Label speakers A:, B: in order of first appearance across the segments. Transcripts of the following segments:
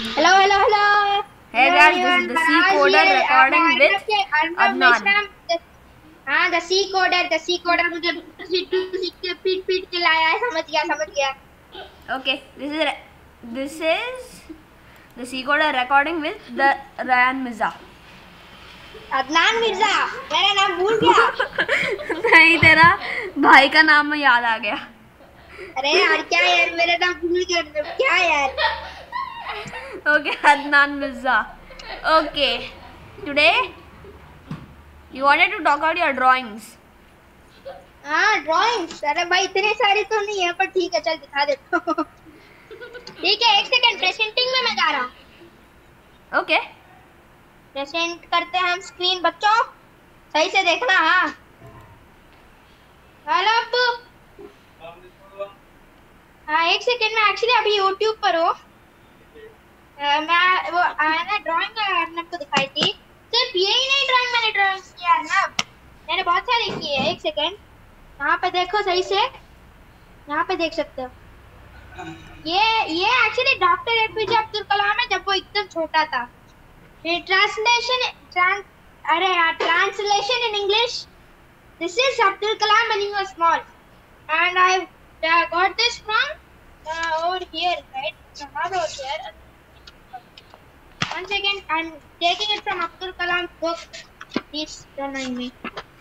A: Hello, hello, hello.
B: Hey
A: Hello
B: guys, this is
A: everyone.
B: the C
A: Maharaj
B: Coder
A: here.
B: recording
A: मैं
B: with
A: Arnab
B: Adnan.
A: Mishra. हाँ, the C coder मुझे सीट के पीट के लाया है. समझ गया.
B: Okay, this is the C Coder recording with the Ryan Mirza.
A: Adnan Mirza. मेरा नाम भूल गया.
B: नहीं, तेरा भाई का नाम याद आ गया.
A: अरे यार क्या यार, मेरा नाम भूल गया. क्या यार.
B: Okay, Adnan Mirza. Okay, today you wanted to talk about your drawings.
A: हाँ, ड्राइंग्स. अरे भाई इतने सारे तो नहीं है, पर ठीक है, चल दिखा देता हूँ. ठीक है, एक सेकंड. प्रेजेंटिंग में मैं जा रहा हूँ.
B: Okay.
A: प्रेजेंट करते हैं हम स्क्रीन. बच्चों सही से देखना. हाँ, हेलो अब्बू. हाँ, एक सेकंड में एक्चुअली अभी YouTube पर हो. मैं वो ना ड्राइंग आपको दिखाई थी. सिर्फ यही नहीं ड्राइंग मैंने ड्राइंग्स किया है ना. मैंने बहुत सारे किए हैं. एक सेकंड, यहाँ पे देखो सही से. यहाँ पे देख सकते हो. ये actually doctor APJ Abdul Kalam है जब वो एकदम छोटा था. ये translation in English. This is Abdul Kalam when he was small and I got this from over here, right? Not over here. One second, I'm taking it from Abdul Kalam's book. Please don't mind me.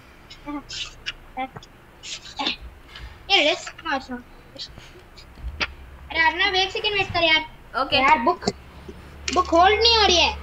A: Here it is. No, it's not. अरे अर्नब एक second wait कर यार.
B: Okay.
A: यार book hold नहीं हो रही है.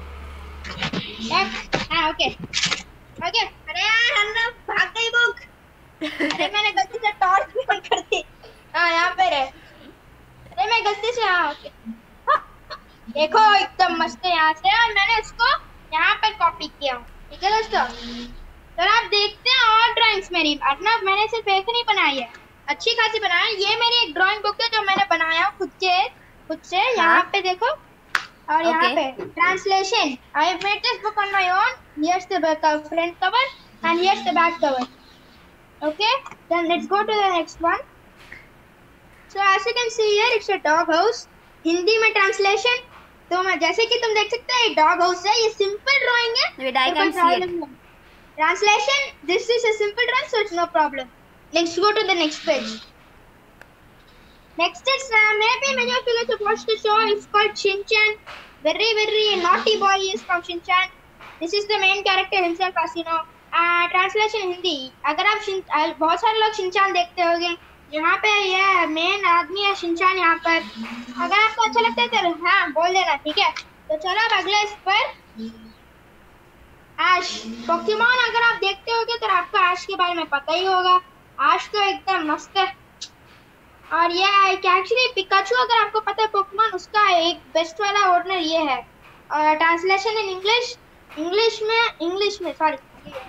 A: हाँ, ओके. अरे यार अर्नब भाग गई बुक. अरे मैंने गलती से टॉर्च भी ऑन कर दी. हाँ, यहाँ पे रहे. अरे मैं गलती से. हाँ, ओके. देखो एकदम मस्त है यहाँ से. और मैंने इसको यहाँ पर कॉपी किया हूँ. ठीक है दोस्तों, तो आप देखते हैं और ड्राइंग्स मेरी. अर्नब मैंने सिर्फ एक नहीं बनाई है, अच्छी खासी बनाई है. ये मेरी एक ड्राइंग बुक है जो मैंने बनाया खुद से. यहाँ पे देखो. और यहाँ पे translation. I have made this book on my own. Here's the front cover and here's the back cover. Okay, then let's go to the next one. So as you can see here, it's a dog house. Hindi में translation. तो मैं जैसे कि तुम देख सकते हैं dog house है. ये सिंपल ड्राइंग है.
B: Wait, I can see it.
A: Translation. This is a simple drawing, so it's no problem. Let's go to the next page. Next is maybe many of you guys have watched the show. It's called Shin-chan. Very naughty boy is from Shin-chan. This is the main character himself, as you know. Translation Hindi. अगर आप बहुत सारे लोग Shinchan देखते होंगे. यहाँ पे ये मेन आदमी है शिनचान. यहाँ पर अगर आपको अच्छा लगता है तो हाँ बोल देना. ठीक है, तो चलो अब अगले इस पर. ऐश पोकेमॉन अगर आप देखते होंगे तो आपको ऐश के बारे में पता ही होगा. ऐश तो एकदम मस्त है. और ये एक्चुअली पिकाचू अगर आपको पता है पोकेमॉन, उसका एक बेस्ट वाला ओनर ये है. और ट्रांसलेशन इन इंग्लिश में sorry.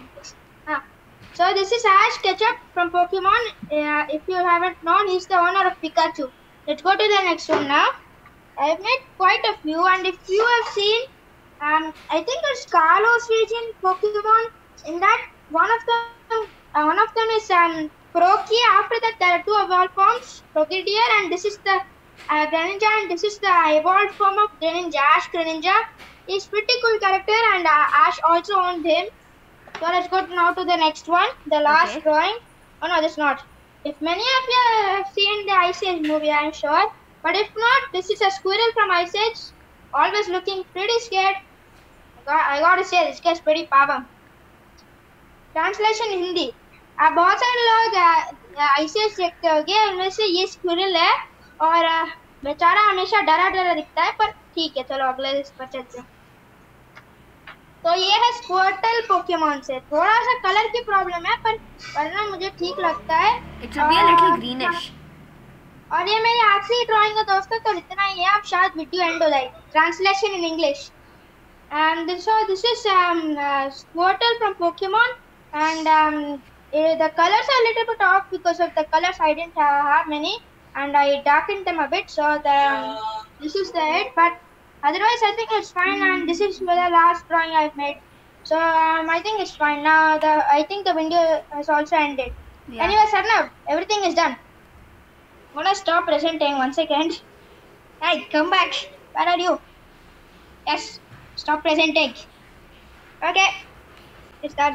A: So this is Ash Ketchup from Pokemon. If you haven't known, he's the owner of Pikachu. Let's go to the next one now. I've made quite a few, and if you have seen, I think it's Kalos region Pokemon. In that, one of them is Prokia. After that, there are two evolved forms, Progedier, and this is the Greninja, and this is the evolved form of Greninja, Ash Greninja. He's pretty cool character, and Ash also owned him. So let's go now to the next one, the last drawing. Oh no, this not. If many of you have seen the Ice Age movie, I'm sure. But if not, this is a squirrel from Ice Age, always looking pretty scared. I gotta say, this guy's pretty power. Translation Hindi. आप बहुत सारे लोग Ice Age देखते होंगे, उनमें से ये squirrel है. और बेचारा हमेशा डरा दिखता है. पर ठीक है, चलो अगले इस पर चलते हैं. तो ये है स्क्वर्टल पोकेमॉन से. थोड़ा सा कलर की प्रॉब्लम है, पर वरना मुझे ठीक लगता है.
B: It should be a little greenish.
A: और ये मेरी आखिरी ड्राइंग है दोस्तों, तो इतना ही है. आप शायद वीडियो एंड हो जाए. Translation in English. And this is Squirtle from Pokemon, and the colors are a little bit off because of the colors I didn't have many, and I darkened them a bit. So this is the head, but otherwise I think it's fine. And this is the last drawing I've made, so I think it's fine now. I think the video has also ended. Yeah. Anyway, Sarnav, everything is done. I'm gonna stop presenting. 1 second. Hey, come back. Where are you? Yes. Stop presenting. Okay. It's done.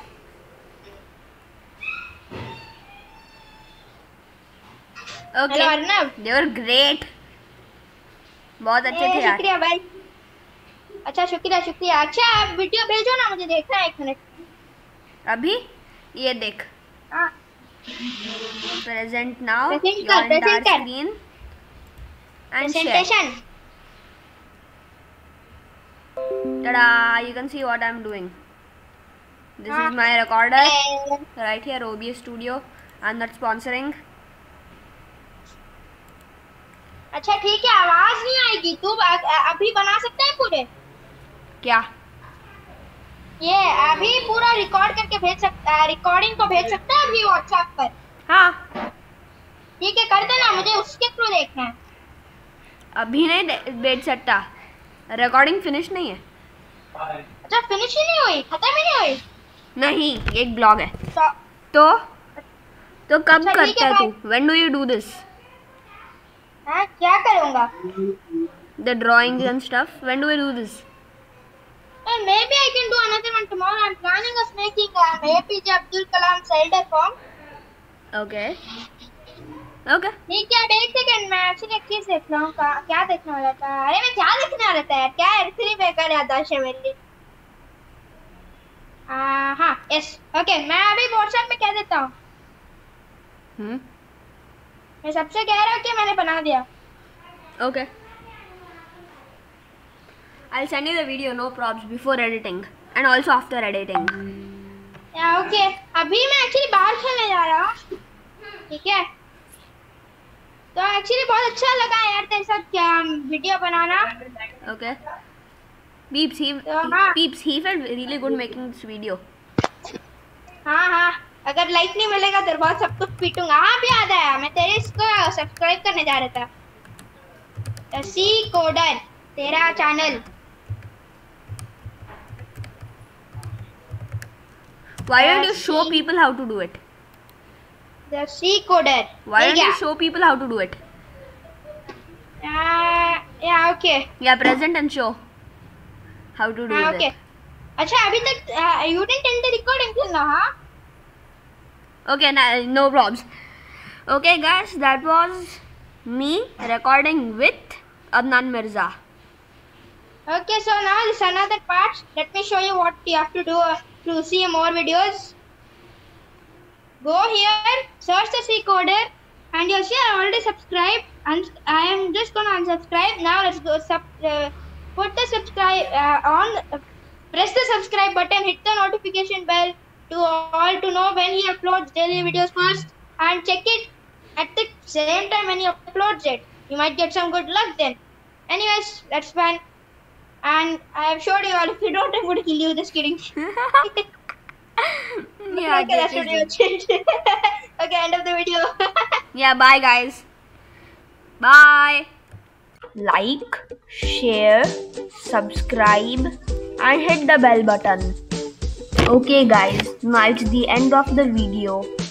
B: Okay.
A: Hello Arnav.
B: They were great. बहुत अच्छे थे यार.
A: शुक्रिया भाई. अच्छा शुक्रिया. अच्छा आप वीडियो भेजो ना, मुझे देखना है 1 मिनट.
B: अभी ये देख.
A: हाँ.
B: Present now.
A: Present
B: Your
A: कर.
B: entire screen. And
A: Presentation.
B: share. Ta-da! You can see what I'm doing. This is my recorder. Right here, OBS Studio. I'm not sponsoring.
A: अच्छा ठीक है, आवाज नहीं आएगी. तू अभी बना सकता है पूरे?
B: क्या?
A: ये अभी पूरा रिकॉर्ड करके भेज सकता है, रिकॉर्डिंग को भेज सकता है अभी व्हाट्सएप पर?
B: हाँ.
A: ठीक है, कर देना, मुझे उसके थ्रू देखना है. अभी
B: नहीं भेज सकता. रिकॉर्डिंग फिनिश नहीं है.
A: अच्छा फिनिश ही नहीं हुई, खत्म ही नहीं हुई?
B: नहीं, एक ब्लॉग है. तो कब करता है तू? When do you do this?
A: हाँ क्या करूँगा?
B: The drawings and stuff. When do we do this?
A: Maybe I can do another one tomorrow. I'm planning of making APJ Abdul Kalam's elder form.
B: Okay.
A: ठीक है, 1 second मैं actually एक चीज देख रहा हूँ. क्या देखने वाला था? अरे मैं क्या देखने वाला था यार? क्या R3 बेकार याददाश्त है मेरी. हाँ यस. ओके, मैं अभी व्हाट्सएप में कह देता हूँ. मैं सबसे कह रहा हूँ कि मैंने बना दिया.
B: Okay. I'll send you the video, no props, before editing and also after editing.
A: Okay, अभी मैं एक्चुअली बाहर खेलने जा रहा हूँ. ठीक है, तो एक्चुअली बहुत अच्छा लगा यार तेरे साथ क्या वीडियो बनाना.
B: Okay. Peeps, he felt really good making this video.
A: हाँ, अगर लाइक नहीं मिलेगा तो बहुत सब कुछ पीटूंगा. हाँ भी याद आया, मैं तेरे इसको सब्सक्राइब करने जा रहा था. सी कोडर तेरा चैनल.
B: Why don't you show people how to do it?
A: The C coder.
B: Why don't you show people how to do it?
A: Yeah, okay.
B: Yeah, present and show how to do
A: okay.
B: it.
A: अच्छा अभी तक you didn't end the recording till now, huh?
B: Okay, no problems. Okay guys, that was me recording with Adnan Mirza.
A: Okay, so now this is another part. Let me show you what you have to do to see more videos. Go here, search the C coder, and you'll see I already subscribed, and I am just gonna unsubscribe. Now let's go put the subscribe on. Press the subscribe button, hit the notification bell to know when he uploads daily videos first, and check it at the same time when he uploads it. You might get some good luck then. Anyways, that's fun. And I have showed you all. If you don't, I'm going to kill you. Just kidding.
B: Yeah,
A: okay, that's what you changed. Okay, end of the video.
B: Yeah, bye guys. Bye. Like, share, subscribe, and hit the bell button. Okay guys, now it's the end of the video.